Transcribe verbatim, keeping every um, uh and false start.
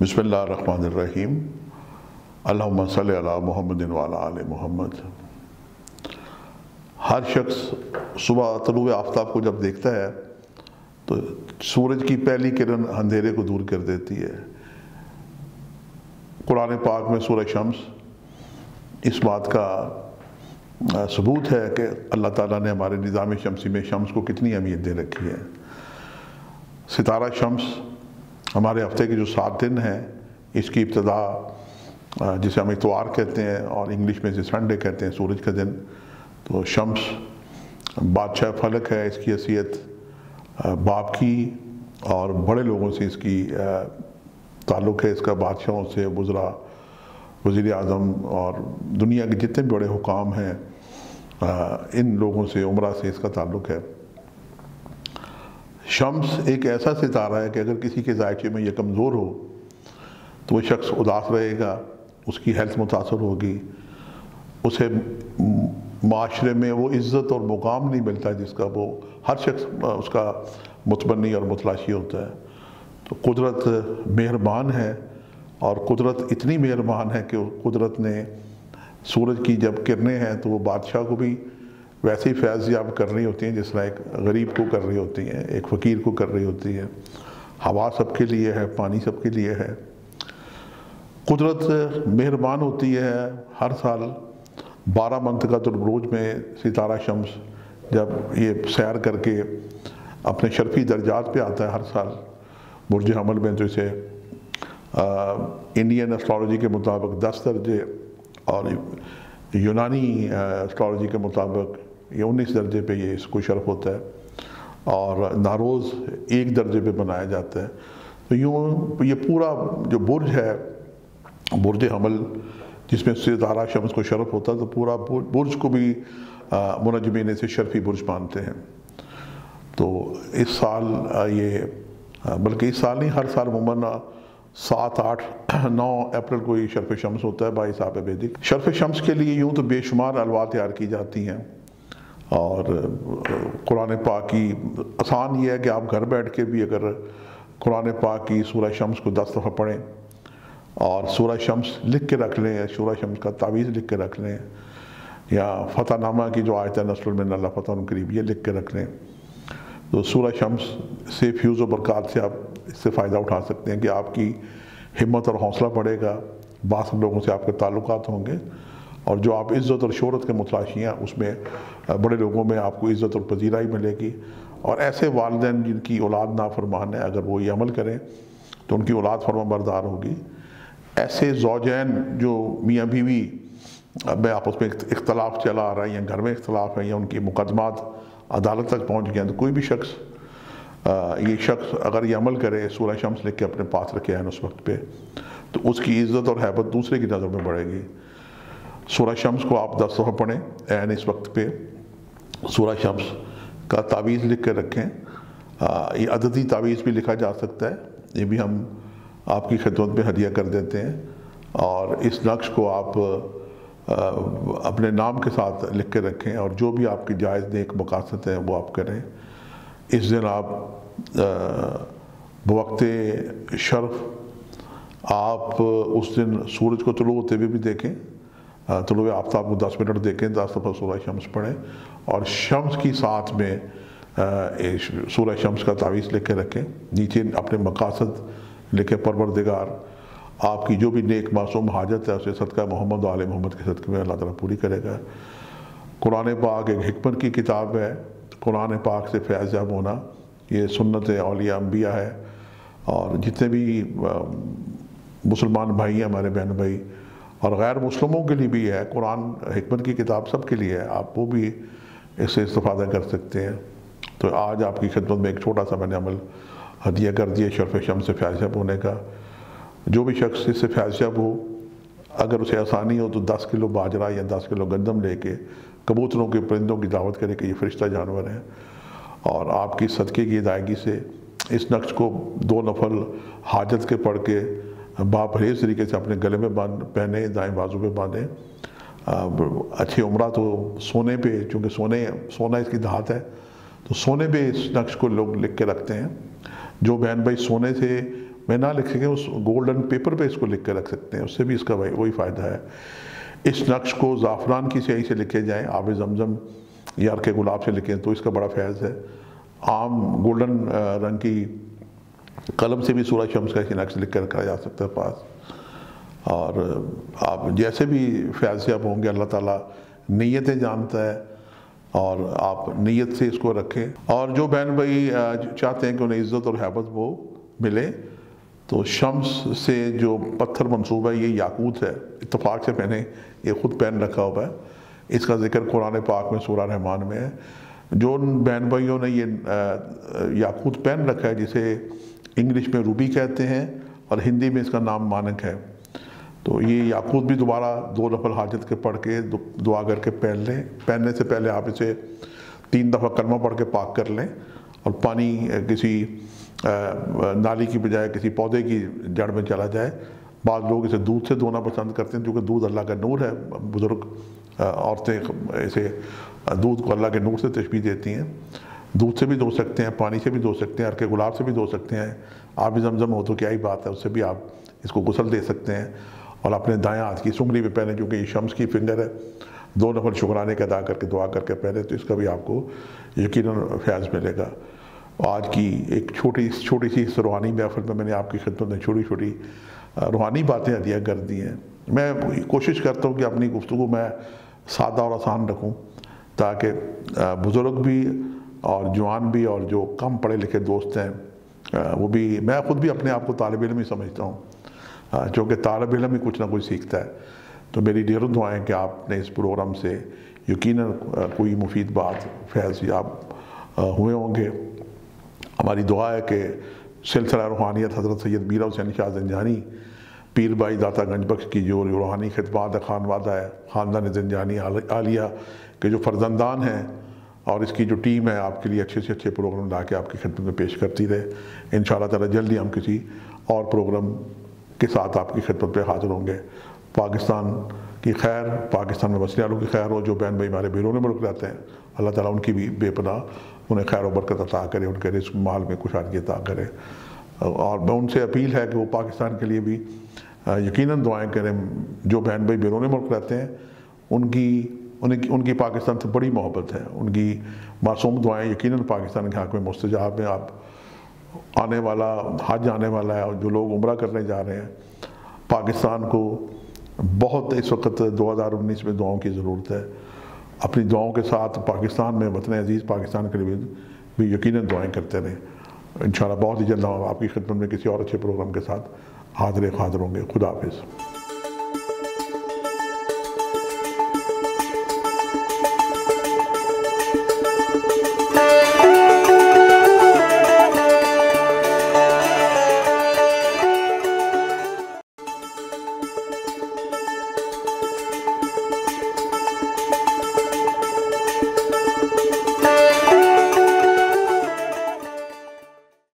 بسم اللہ الرحمن الرحیم اللہم صلی علی محمد وعلی آل محمد۔ ہر شخص صبح طلوع آفتاب کو جب دیکھتا ہے تو سورج کی پہلی کرن اندھیرے کو دور کر دیتی ہے۔ قرآن پاک میں سورہ شمس اس بات کا ثبوت ہے کہ اللہ تعالیٰ نے ہمارے نظام شمسی میں شمس کو کتنی اہمیت دے رکھی ہے۔ ستارہ شمس ہمارے ہفتے کے جو سات دن ہیں اس کی ابتدا جسے ہم اتوار کہتے ہیں اور انگلش میں اسے سنڈے کہتے ہیں، سورج کا دن، تو شمس بادشاہ فلک ہے۔ اس کی حیثیت باپ کی اور بڑے لوگوں سے اس کی تعلق ہے، اس کا بادشاہوں سے، وزراء، وزیر اعظم اور دنیا کے جتنے بھی بڑے حکام ہیں ان لوگوں سے، عمرہ سے اس کا تعلق ہے۔ شمس ایک ایسا ستارہ ہے کہ اگر کسی کے ذائقے میں یہ کمزور ہو تو وہ شخص اداس رہے گا، اس کی ہیلتھ متاثر ہوگی، اسے معاشرے میں وہ عزت اور مقام نہیں ملتا جس کا وہ ہر شخص اس کا متمنی اور متلاشی ہوتا ہے۔ تو قدرت مہربان ہے، اور قدرت اتنی مہربان ہے کہ قدرت نے سورج کی جب کرنیں ہیں تو وہ بادشاہ کو بھی ویسے ہی فیض یاب کر رہی ہوتی ہیں جس طرح ایک غریب کو کر رہی ہوتی ہیں، ایک فقیر کو کر رہی ہوتی ہے۔ ہوا سب کے لیے ہے، پانی سب کے لیے ہے۔ قدرت مہربان ہوتی ہے۔ ہر سال بارہ منطقۃ البروج میں ستارہ شمس جب یہ سیر کر کے اپنے شرفی درجات پہ آتا ہے ہر سال، برج حمل میں تو اسے انڈین اسٹرالوجی کے مطابق دس درجے اور یونانی اسٹرالوجی کے مطابق یہ انیس درجے پہ یہ اس کو شرف ہوتا ہے، اور ناروز ایک درجے پہ بنایا جاتا ہے۔ تو یوں یہ پورا جو برج ہے، برج حمل جس میں ستارہ شمس کو شرف ہوتا ہے، تو پورا برج کو بھی منجمین سے شرفی برج مانتے ہیں۔ تو اس سال یہ بلکہ اس سال نہیں، ہر سال عموماً سات آٹھ نو اپریل کو یہ شرف شمس ہوتا ہے بائی صاحب ویدک۔ شرف شمس کے لیے یوں تو بے شمار الوا تیار کی جاتی ہیں، اور قرآن پاک کی آسان یہ ہے کہ آپ گھر بیٹھ کے بھی اگر قرآن پاک کی سورہ شمس کو دس دفعہ پڑھیں اور سورہ شمس لکھ کے رکھ لیں، سورہ شمس کا تعویذ لکھ کے رکھ لیں، یا فتح نامہ کی جو آیت ہے نصر من اللہ فتح قریب یہ لکھ کے رکھ لیں، تو سورہ شمس سے فیوز و برکات سے آپ اس سے فائدہ اٹھا سکتے ہیں کہ آپ کی ہمت اور حوصلہ بڑھے گا، بعض لوگوں سے آپ کے تعلقات ہوں گے، اور جو آپ عزت اور شہرت کے متلاشی ہیں اس میں بڑے لوگوں میں آپ کو عزت اور پذیرائی ملے گی۔ اور ایسے والدین جن کی اولاد نافرمان ہے، اگر وہ یہ عمل کریں تو ان کی اولاد فرما بردار ہوگی۔ ایسے زوجین جو میاں بیوی میں آپس میں اختلاف چلا آ رہا ہے، یا گھر میں اختلاف ہے، یا ان کی مقدمات عدالت تک پہنچ گئے ہیں، تو کوئی بھی شخص یہ شخص اگر یہ عمل کرے، سورہ شمس لکھ کے اپنے پاس رکھے ہیں اس وقت پہ، تو اس کی عزت اور حیبت دوسرے کی نظر میں بڑھے گی۔ سورہ شمس کو آپ دس دفعہ پڑھیں عین اس وقت پہ، سورہ شمس کا تعویذ لکھ کے رکھیں۔ یہ عددی تعویذ بھی لکھا جا سکتا ہے، یہ بھی ہم آپ کی خدمت میں ہدیہ کر دیتے ہیں، اور اس نقش کو آپ اپنے نام کے ساتھ لکھ کے رکھیں، اور جو بھی آپ کی جائز نیک مقاصد ہیں وہ آپ کریں۔ اس دن آپ بوقت شرف آپ اس دن سورج کو طلوع ہوتے ہوئے بھی دیکھیں، طلوع آفتاب کو دس منٹ دیکھیں، دس دفعہ سورہ شمس پڑھیں، اور شمس کی ساتھ میں سورہ شمس کا تعویذ لکھ کے رکھیں، نیچے اپنے مقاصد لکھیں، پروردگار آپ کی جو بھی نیک معصوم حاجت ہے اسے صدقہ محمد و آل محمد کے صدقے میں اللہ تعالیٰ پوری کرے گا۔ قرآن پاک ایک حکمت کی کتاب ہے، قرآن پاک سے فیض یاب ہونا یہ سنت اولیاء انبیاء ہے، اور جتنے بھی مسلمان بھائی ہیں، ہمارے بہن بھائی، اور غیر مسلموں کے لیے بھی ہے، قرآن حکمت کی کتاب سب کے لیے ہے، آپ وہ بھی اس سے استفادہ کر سکتے ہیں۔ تو آج آپ کی خدمت میں ایک چھوٹا سا میں نے عمل ہدیہ کر دیا شرف شمس سے فیض یاب ہونے کا۔ جو بھی شخص اس سے فیض یاب ہو، اگر اسے آسانی ہو تو دس کلو باجرہ یا دس کلو گندم لے کے کبوتروں کے پرندوں کی دعوت کرے کہ یہ فرشتہ جانور ہیں، اور آپ کی صدقے کی ادائیگی سے اس نقش کو دو نفل حاجت کے پڑھ کے باپرہیز طریقے سے اپنے گلے میں باندھ پہنے، دائیں بازو پہ باندھیں۔ اچھی عمرہ تو سونے پہ، چونکہ سونے سونا اس کی دھات ہے، تو سونے پہ اس نقش کو لوگ لکھ کے رکھتے ہیں۔ جو بہن بھائی سونے سے میں نہ لکھ سکیں اس گولڈن پیپر پہ اس کو لکھ کے رکھ سکتے ہیں، اس سے بھی اس کا وہی فائدہ ہے۔ اس نقش کو زعفران کی سیاہی سے لکھے جائیں، آب زمزم یا عرق گلاب سے لکھیں تو اس کا بڑا فیض ہے۔ عام گولڈن رنگ کی قلم سے بھی سورہ شمس کا نقش لکھ کر رکھا جا سکتا ہے پاس، اور آپ جیسے بھی فیض یاب ہوں گے اللہ تعالیٰ نیتیں جانتا ہے، اور آپ نیت سے اس کو رکھیں۔ اور جو بہن بھائی چاہتے ہیں کہ انہیں عزت اور حیبت وہ ملے، تو شمس سے جو پتھر منصوب ہے یہ یاقوت ہے، اتفاق سے میں نے یہ خود پین رکھا ہوا ہے، اس کا ذکر قرآن پاک میں سورہ رحمان میں ہے۔ جو بہن بھائیوں نے یہ یاقوت پین رکھا ہے، جسے انگلش میں روبی کہتے ہیں اور ہندی میں اس کا نام مانک ہے، تو یہ یاقوت بھی دوبارہ دو نفل حاجت کے پڑھ کے دعا کر کے پہن لیں۔ پہننے سے پہلے آپ اسے تین دفعہ کلمہ پڑھ کے پاک کر لیں، اور پانی کسی نالی کی بجائے کسی پودے کی جڑ میں چلا جائے۔ بعض لوگ اسے دودھ سے دھونا پسند کرتے ہیں، کیونکہ دودھ اللہ کا نور ہے، بزرگ عورتیں اسے دودھ کو اللہ کے نور سے تشبیہ دیتی ہیں۔ دودھ سے بھی دھو سکتے ہیں، پانی سے بھی دھو سکتے ہیں، عرق گلاب سے بھی دھو سکتے ہیں، آب زمزم ہو تو کیا ہی بات ہے، اس سے بھی آپ اس کو غسل دے سکتے ہیں، اور اپنے دائیں ہاتھ کی سنگلی پہ پہنے، کیونکہ یہ شمس کی فنگر ہے، دو نفل شکرانے کا ادا کر کے دعا کر کے پہنے، تو اس کا بھی آپ کو یقیناً فیض ملے گا۔ آج کی ایک چھوٹی چھوٹی سی روحانی محفل میں میں نے آپ کی خدمت میں چھوٹی چھوٹی روحانی باتیں عطیہ کر دی ہیں۔ میں کوشش کرتا ہوں کہ اپنی گفتگو میں سادہ اور آسان رکھوں، تاکہ بزرگ بھی اور جوان بھی اور جو کم پڑھے لکھے دوست ہیں وہ بھی، میں خود بھی اپنے آپ کو طالب علم ہی سمجھتا ہوں، چونکہ طالب علم ہی کچھ نہ کچھ سیکھتا ہے۔ تو میری ڈھیروں دعائیں کہ آپ نے اس پروگرام سے یقیناً کوئی مفید بات فیض یاب ہوئے ہوں گے۔ ہماری دعا ہے کہ سلسلہ روحانیت حضرت سید میرا حسین شاہ زنجانی پیر بائی داتا گنج بخش کی جو روحانی خدمات خانوادہ ہے، خاندان زنجانی عالیہ کے جو فرزندان ہیں، اور اس کی جو ٹیم ہے، آپ کے لیے اچھے سے اچھے پروگرام لا کے آپ کی خدمت میں پیش کرتی رہے۔ انشاءاللہ تعالی جلدی ہم کسی اور پروگرام کے ساتھ آپ کی خدمت پہ حاضر ہوں گے۔ پاکستان کی خیر، پاکستان میں بسنے والوں کی خیر ہو، جو بہن بھائی ہمارے بیرون ملک رہتے ہیں، اللہ تعالیٰ ان کی بھی بے پناہ انہیں خیر و برکت عطا کرے، ان کے رزق مال میں کشادگی عطا کرے۔ اور میں ان سے اپیل ہے کہ وہ پاکستان کے لیے بھی یقیناً دعائیں کریں۔ جو بہن بھائی بیرون ملک رہتے ہیں، ان کی ان کی پاکستان سے بڑی محبت ہے، ان کی معصوم دعائیں یقیناً پاکستان کے حق میں مستجاب ہیں۔ آپ آنے والا حج آنے والا ہے، اور جو لوگ عمرہ کرنے جا رہے ہیں، پاکستان کو بہت اس وقت دو ہزار انیس میں دعاؤں کی ضرورت ہے۔ اپنی دعاؤں کے ساتھ پاکستان میں وطن عزیز پاکستان کے لیے بھی یقیناً دعائیں کرتے رہیں۔ انشاءاللہ بہت ہی جلد ہم آپ کی خدمت میں کسی اور اچھے پروگرام کے ساتھ حاضر حاضر ہوں گے۔ خدا حافظ۔